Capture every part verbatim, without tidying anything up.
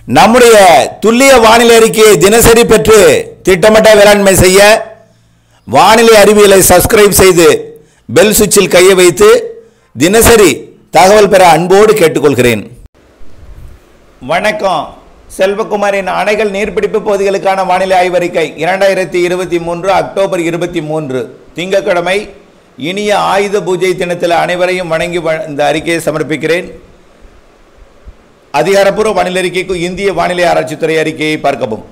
நம்முடைய துல்லிய வானிலை அறிக்கையை தினசரி பெற்று திட்டமிட்ட வேளாண்மை செய்ய வானிலை அறிவியலை சப்ஸ்கிரைப் செய்து பெல் சுவிட்சில் கையை வைத்து தினசரி தகவல் பெற அன்போடு கேட்டுக்கொள்கிறேன். வணக்கம். செல்வகுமாரின் அணைகள் நீர்பிடிப்பு பகுதிகளுக்கான வானிலை ஆய்வறிக்கை இரண்டாயிரத்தி இருபத்தி மூன்று அக்டோபர் இருபத்தி மூன்று திங்கட்கிழமை இனிய ஆயுத பூஜை தினத்தில் அனைவரையும் வணங்கி இந்த அறிக்கையை சமர்ப்பிக்கிறேன். அதிகாரப்பூர்வ வானிலை அறிக்கைக்கு இந்திய வானிலை ஆராய்ச்சித்துறை அறிக்கையை பார்க்கவும்.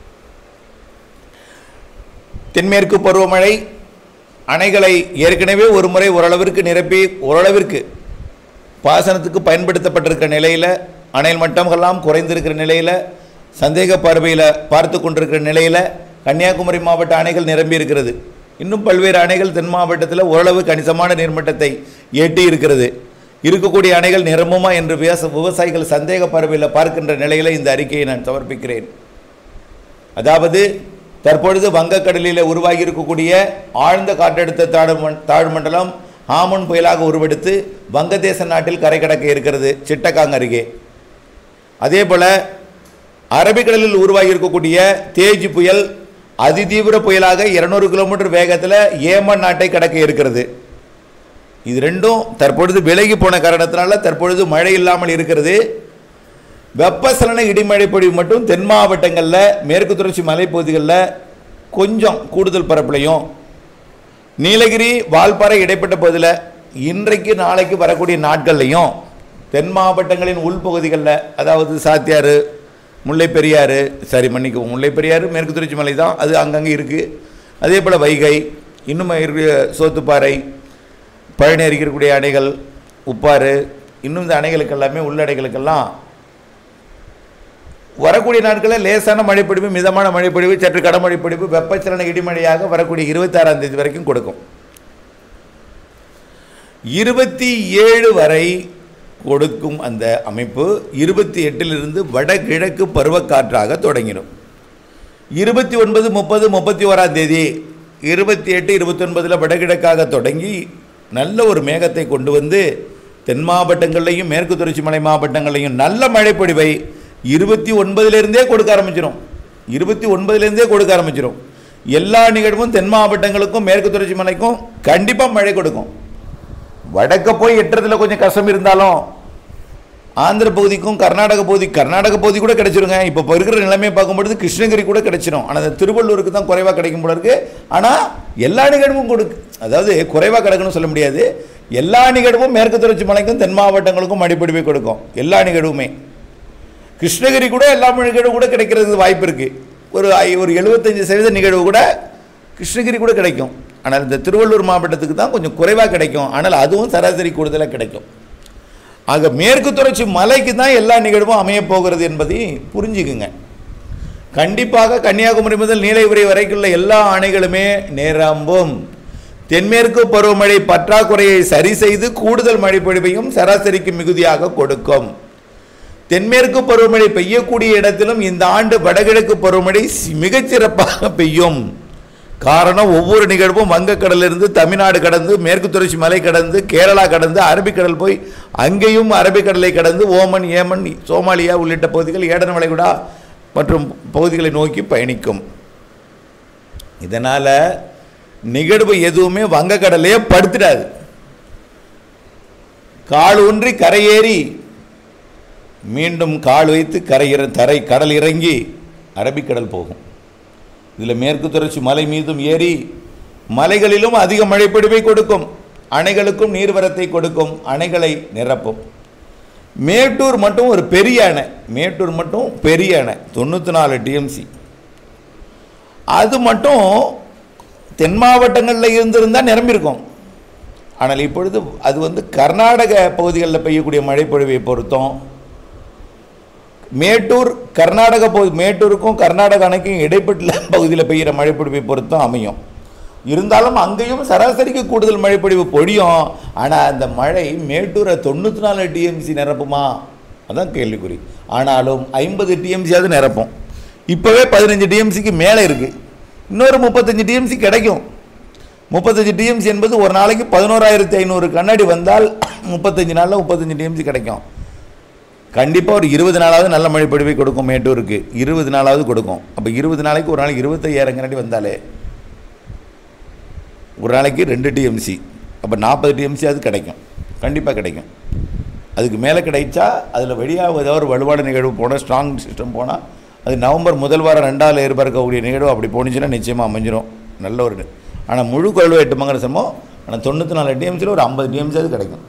தென்மேற்கு பருவமழை அணைகளை ஏற்கனவே ஒரு முறை ஓரளவிற்கு நிரப்பி ஓரளவிற்கு பாசனத்துக்கு பயன்படுத்தப்பட்டிருக்கிற நிலையில் அணைல் மட்டமெல்லாம் குறைந்திருக்கிற நிலையில் சந்தேக பார்வையில் பார்த்து கொண்டிருக்கிற நிலையில் கன்னியாகுமரி மாவட்ட அணைகள் நிரம்பி இருக்கிறது. இன்னும் பல்வேறு அணைகள் தென் மாவட்டத்தில் ஓரளவு கணிசமான நீர்மட்டத்தை எட்டி இருக்கிறது. இருக்கக்கூடிய அணைகள் நிரம்புமா என்று விவசாயிகள் சந்தேக பார்வையில் பார்க்கின்ற நிலையில் இந்த அறிக்கையை நான் சமர்ப்பிக்கிறேன். அதாவது தற்பொழுது வங்கக்கடலில் உருவாகி இருக்கக்கூடிய ஆழ்ந்த காற்றழுத்த தாழ்வு தாழ்மண்டலம் ஆமன் புயலாக உருவெடுத்து வங்கதேச நாட்டில் கரை கடக்க இருக்கிறது சிட்டகாங் அருகே. அதே போல அரபிக்கடலில் உருவாகி இருக்கக்கூடிய தேஜ் புயல் அதிதீவிர புயலாக இருநூறு கிலோமீட்டர் வேகத்தில் ஏமன் நாட்டை கடக்க இருக்கிறது. இது ரெண்டும் தற்பொழுது விலகி போன காரணத்தினால தற்பொழுது மழை இல்லாமல் இருக்கிறது. வெப்பசலன இடிமழை பொழிவு மட்டும் தென் மாவட்டங்களில் மேற்கு தொடர்ச்சி மலைப்பகுதிகளில் கொஞ்சம் கூடுதல் பரப்புலையும் நீலகிரி வால்பாறை இடைப்பட்ட பகுதியில் இன்றைக்கு நாளைக்கு வரக்கூடிய நாட்கள்லையும் தென் மாவட்டங்களின் உள்பகுதிகளில் அதாவது சாத்தியாறு முல்லை பெரியாறு சரி மன்னிக்கும் முல்லை பெரியாறு மேற்கு தொடர்ச்சி மலை தான் அது அங்கங்கே இருக்குது. அதே போல் வைகை இன்னும் சோத்துப்பாறை பழனி இருக்கக்கூடிய அணைகள் உப்பாறு இன்னும் இந்த அணைகளுக்கு எல்லாமே உள்ளடைகளுக்கெல்லாம் வரக்கூடிய நாட்களில் லேசான மழைப்பொழிவு மிதமான மழைப்பொழிவு சற்று கடமழைப்பொழிவு வெப்பச்சலன இடிமழையாக வரக்கூடிய இருபத்தி ஆறாம் தேதி வரைக்கும் கொடுக்கும். இருபத்தி ஏழு வரை கொடுக்கும் அந்த அமைப்பு இருபத்தி எட்டிலிருந்து வடகிழக்கு பருவக்காற்றாக தொடங்கிடும். இருபத்தி ஒன்பது முப்பது முப்பத்தி ஓராம் தேதி இருபத்தி எட்டு இருபத்தி ஒன்பதில் வடகிழக்காக தொடங்கி நல்ல ஒரு மேகத்தை கொண்டு வந்து தென் மாவட்டங்கள்லையும் மேற்கு தொடர்ச்சி மலை மாவட்டங்கள்லையும் நல்ல மழைப்பொழிவை இருபத்தி ஒன்பதுலேருந்தே கொடுக்க ஆரம்பிச்சிடும். இருபத்தி ஒன்பதுலேருந்தே கொடுக்க ஆரம்பிச்சிடும். எல்லா நிகழ்வும் தென் மாவட்டங்களுக்கும் மேற்கு தொடர்ச்சி மலைக்கும் கண்டிப்பாக மழை கொடுக்கும். வடக்க போய் எட்டுறதுல கொஞ்சம் கஷ்டம் இருந்தாலும் ஆந்திர பகுதிக்கும் கர்நாடக பகுதி கர்நாடக பகுதி கூட கிடைச்சிருங்க. இப்போ இருக்கிற நிலைமையை பார்க்கும்பொழுது கிருஷ்ணகிரி கூட கிடைச்சிடும். ஆனால் அந்த திருவள்ளூருக்கு தான் குறைவாக கிடைக்கும் போல இருக்குது. ஆனால் எல்லா நிகழ்வும் கொடுக்கு அதாவது குறைவாக கிடக்குன்னு சொல்ல முடியாது. எல்லா நிகழ்வும் மேற்கு தொடர்ச்சி மலைக்கும் தென் மாவட்டங்களுக்கும் மழைப்பொழிவை கொடுக்கும். எல்லா நிகழ்வுமே கிருஷ்ணகிரி கூட எல்லா நிகழ்வு கூட கிடைக்கிறதுக்கு வாய்ப்பு இருக்குது. ஒரு ஒரு எழுபத்தஞ்சு சதவீத நிகழ்வு கூட கிருஷ்ணகிரி கூட கிடைக்கும். ஆனால் இந்த திருவள்ளூர் மாவட்டத்துக்கு தான் கொஞ்சம் குறைவாக கிடைக்கும். ஆனால் அதுவும் சராசரி கூடுதலாக கிடைக்கும். ஆக மேற்கு தொடர்ச்சி மலைக்கு தான் எல்லா நிகழ்வும் அமையப் போகிறது என்பதை புரிஞ்சுக்குங்க. கண்டிப்பாக கன்னியாகுமரி முதல் நீலகிரி வரைக்குள்ள எல்லா அணைகளுமே நிரம்பும். தென்மேற்கு பருவமழை பற்றாக்குறையை சரி செய்து கூடுதல் மழை பொழிவையும் சராசரிக்கு மிகுதியாக கொடுக்கும். தென்மேற்கு பருவமழை பெய்யக்கூடிய இடத்திலும் இந்த ஆண்டு வடகிழக்கு பருவமழை மிகச்சிறப்பாக பெய்யும். காரணம் ஒவ்வொரு நிகழ்வும் வங்கக்கடலிருந்து தமிழ்நாடு கடந்து மேற்கு தொடர்ச்சி மலை கடந்து கேரளா கடந்து அரபிக்கடல் போய் அங்கேயும் அரபிக்கடலை கடந்து ஓமன் ஏமன் சோமாலியா உள்ளிட்ட பகுதிகள் ஏடன் வளைகுடா மற்றும் பகுதிகளை நோக்கி பயணிக்கும். இதனால் நிகழ்வு எதுவுமே வங்கக்கடலையே படுத்திடாது. கால் ஊன்றி கரையேறி மீண்டும் கால் வைத்து கரை தரை கடல் இறங்கி அரபிக்கடல் போகும். இதில் மேற்கு தொடர்ச்சி மலை மீதும் ஏறி மலைகளிலும் அதிக மழைப்பொழிவை கொடுக்கும். அணைகளுக்கும் நீர்வரத்தை கொடுக்கும். அணைகளை நிரப்பும். மேட்டூர் மட்டும் ஒரு பெரிய அணை மேட்டூர் மட்டும் பெரிய அணை தொண்ணூற்றி நாலு டிஎம்சி. அது மட்டும் தென் மாவட்டங்களில் இருந்திருந்தால் நிரம்பியிருக்கும். ஆனால் இப்பொழுது அது வந்து கர்நாடக பகுதிகளில் பெய்யக்கூடிய மழைப்பொழிவை பொறுத்தும் மேட்டூர் கர்நாடக பகுதி மேட்டூருக்கும் கர்நாடக அணைக்கும் இடைப்பட்ட பகுதியில் பெய்கிற மழைப்பொழிவை பொறுத்தும் அமையும். இருந்தாலும் அங்கேயும் சராசரிக்கு கூடுதல் மழைப்பொழிவு பொழியும். ஆனால் அந்த மழை மேட்டூரை தொண்ணூற்றி நாலு டிஎம்சி நிரப்புமா அதான் கேள்விக்குறி. ஆனாலும் ஐம்பது டிஎம்சியாவது நிரப்பும். இப்போவே பதினஞ்சு டிஎம்சிக்கு மேலே இருக்குது. இன்னொரு முப்பத்தஞ்சு டிஎம்சி கிடைக்கும். முப்பத்தஞ்சு டிஎம்சி என்பது ஒரு நாளைக்கு பதினோராயிரத்தி ஐநூறு கண்ணாடி வந்தால் முப்பத்தஞ்சு நாளில் முப்பத்தஞ்சு டிஎம்சி கிடைக்கும். கண்டிப்பாக ஒரு இருபது நாளாவது நல்ல மழை பொழிவை கொடுக்கும். மேட்டூருக்கு இருபது நாளாவது கொடுக்கும். அப்போ இருபது நாளைக்கு ஒரு நாளைக்கு இருபத்தையாயிரம் கனடி வந்தாலே ஒரு நாளைக்கு ரெண்டு டிஎம்சி, அப்போ நாற்பது டிஎம்சி அது கிடைக்கும், கண்டிப்பாக கிடைக்கும். அதுக்கு மேலே கிடைச்சா அதில் வெளியாக ஏதாவது ஒரு வலுவான நிகழ்வு போனால், ஸ்ட்ராங் சிஸ்டம் போனால், அது நவம்பர் முதல் வாரம் ரெண்டாவது எதிர்பார்க்கக்கூடிய நிகழ்வு அப்படி போணுச்சுன்னா நிச்சயமாக அமைஞ்சிடும் நல்ல ஒரு. ஆனால் முழு கொள்ளுவை எட்டு மங்கல சமோ, ஆனால் தொண்ணூற்றி நாலு டிஎம்சியில் ஒரு ஐம்பது டிஎம்சி அது கிடைக்கும்.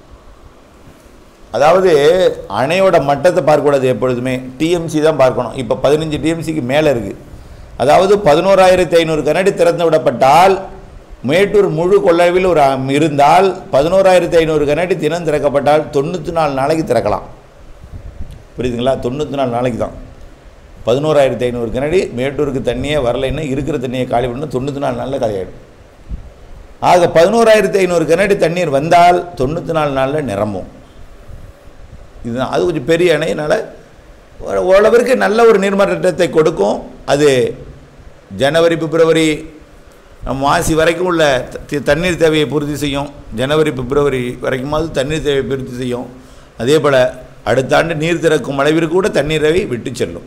அதாவது அணையோட மட்டத்தை பார்க்கக்கூடாது, எப்பொழுதுமே டிஎம்சி தான் பார்க்கணும். இப்போ பதினஞ்சு டிஎம்சிக்கு மேலே இருக்குது. அதாவது பதினோராயிரத்தி ஐநூறு கனடி திறந்து விடப்பட்டால், மேட்டூர் முழு கொள்ளளவில் ஒரு இருந்தால் பதினோராயிரத்தி ஐநூறு கனடி தினம் திறக்கப்பட்டால் தொண்ணூற்றி நாலு நாளைக்கு திறக்கலாம். புரியுதுங்களா? தொண்ணூற்றி நாலு நாளைக்கு தான். பதினோராயிரத்தி ஐநூறு கனடி மேட்டூருக்கு தண்ணியே வரலைன்னா இருக்கிற தண்ணியை காலி பண்ணணும், தொண்ணூற்றி நாலு நாளில் காலியாகிடும். ஆக பதினோராயிரத்தி ஐநூறு கனடி தண்ணீர் வந்தால் தொண்ணூற்றி நாலு நாளில் நிரம்பும். இதுதான், அது கொஞ்சம் பெரிய அணையினால் ஓரளவிற்கு நல்ல ஒரு நீர்மட்டத்தை கொடுக்கும். அது ஜனவரி பிப்ரவரி மாசி வரைக்கும் உள்ள தண்ணீர் தேவையை பூர்த்தி செய்யும். ஜனவரி பிப்ரவரி வரைக்குமாவது தண்ணீர் தேவையை பூர்த்தி செய்யும். அதே போல் அடுத்த ஆண்டு நீர் திறக்கும் அளவிற்கு கூட தண்ணீரை விட்டு செல்லும்.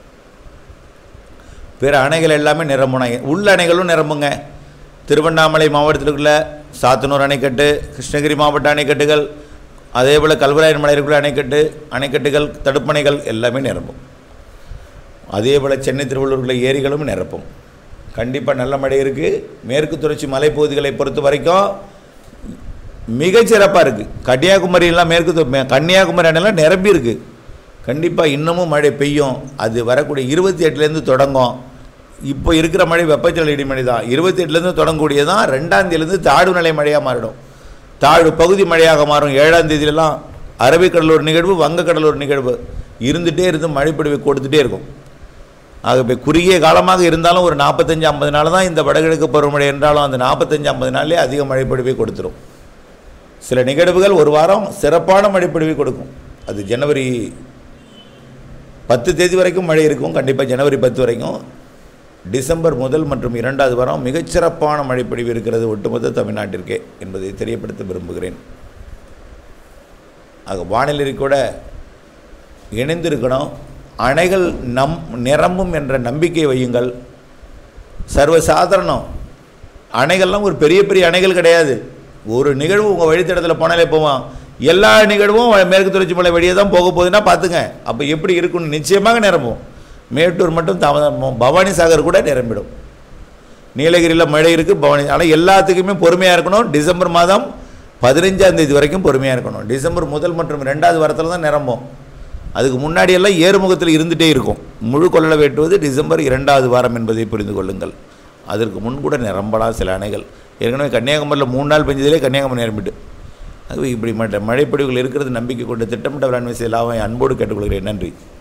பிற அணைகள் எல்லாமே நிரம்பும். உள்ள அணைகளும் நிரம்புங்க. திருவண்ணாமலை மாவட்டத்திற்குள்ள சாத்தனூர் அணைக்கட்டு, கிருஷ்ணகிரி மாவட்ட அணைக்கட்டுகள், அதே போல் கல்வராயன் மலையிற்குள்ள அணைக்கட்டு அணைக்கட்டுகள் தடுப்பணைகள் எல்லாமே நிரம்பும். அதே போல் சென்னை திருவள்ளூருக்குள்ள ஏரிகளும் நிரப்பும். கண்டிப்பாக நல்ல மழை இருக்குது. மேற்கு தொடர்ச்சி மலைப்பகுதிகளை பொறுத்த வரைக்கும் மிகச்சிறப்பாக இருக்குது. கன்னியாகுமரியெல்லாம் மேற்கு கன்னியாகுமரி அணையெல்லாம் நிரம்பி இருக்குது. கண்டிப்பாக இன்னமும் மழை பெய்யும். அது வரக்கூடிய இருபத்தி எட்டுலேருந்து தொடங்கும். இப்போ இருக்கிற மழை வெப்பச்சலன இடிமழை தான். இருபத்தி எட்டுலேருந்து தொடங்கக்கூடியதான். ரெண்டாம் தேதியிலேருந்து தாழ்வு நிலை மழையாக மாறிடும். தாழ்வு பகுதி மழையாக மாறும். ஏழாம் தேதியிலலாம் அரபிக்கடலூர் நிகழ்வு, வங்கக்கடலூர் நிகழ்வு இருந்துகிட்டே இருந்து மழைப்பொழிவை கொடுத்துட்டே இருக்கும். ஆகவே குறுகிய காலமாக இருந்தாலும் ஒரு நாற்பத்தஞ்சு ஐம்பது நாள் தான் இந்த வடகிழக்கு பருவமழை என்றாலும் அந்த நாற்பத்தஞ்சு ஐம்பது நாள்லேயே அதிக மழைப்பொழிவை கொடுத்துரும். சில நிகழ்வுகள் ஒரு வாரம் சிறப்பான மழைப்பொழிவை கொடுக்கும். அது ஜனவரி பத்து தேதி வரைக்கும் மழை இருக்கும். கண்டிப்பாக ஜனவரி பத்து வரைக்கும். டிசம்பர் முதல் மற்றும் இரண்டாவது வாரம் மிகச்சிறப்பான மழைப்பொழிவு இருக்கிறது ஒட்டுமொத்த தமிழ்நாட்டிற்கே என்பதை தெரியப்படுத்த விரும்புகிறேன். ஆக வானிலை கூட இணைந்திருக்கணும். அணைகள் நம் நிரம்பும் என்ற நம்பிக்கை வையுங்கள். சர்வசாதாரணம். அணைகள்லாம் ஒரு பெரிய பெரிய அணைகள் கிடையாது. ஒரு நிகழ்வு உங்கள் வழித்தடத்தில் போனாலே போவோம். எல்லா நிகழ்வும் மேற்கு தொடர்ச்சி மலை வழியே தான் போக போகுதுன்னா பார்த்துங்க. அப்போ எப்படி இருக்குன்னு நிச்சயமாக நிரம்பும். மேட்டூர் மட்டும் தாமதம், பவானி சாகர் கூட நிரம்பிடும். நீலகிரியில் மழை இருக்குது, பவானி. ஆனால் எல்லாத்துக்குமே பொறுமையாக இருக்கணும். டிசம்பர் மாதம் பதினஞ்சாம் தேதி வரைக்கும் பொறுமையாக இருக்கணும். டிசம்பர் முதல் மற்றும் ரெண்டாவது வாரத்தில் தான் நிரம்பும். அதுக்கு முன்னாடியெல்லாம் ஏறுமுகத்தில் இருந்துகிட்டே இருக்கும். முழு கொள்ளளவு வெட்டுவது டிசம்பர் இரண்டாவது வாரம் என்பதை புரிந்து கொள்ளுங்கள். அதற்கு முன் கூட நிரம்பலாம் சில அணைகள். ஏற்கனவே கன்னியாகுமரியில் மூணு நாள் பெஞ்சதிலே கன்னியாகுமரி நிரம்பிட்டு. அதுவே இப்படி மற்ற மழைப்பொழிவுகள் இருக்கிறது நம்பிக்கை கொண்டு திட்டமிட்ட வேளாண்மை செய்ய லாபம் அன்போடு கேட்டுக்கொள்கிறேன். நன்றி.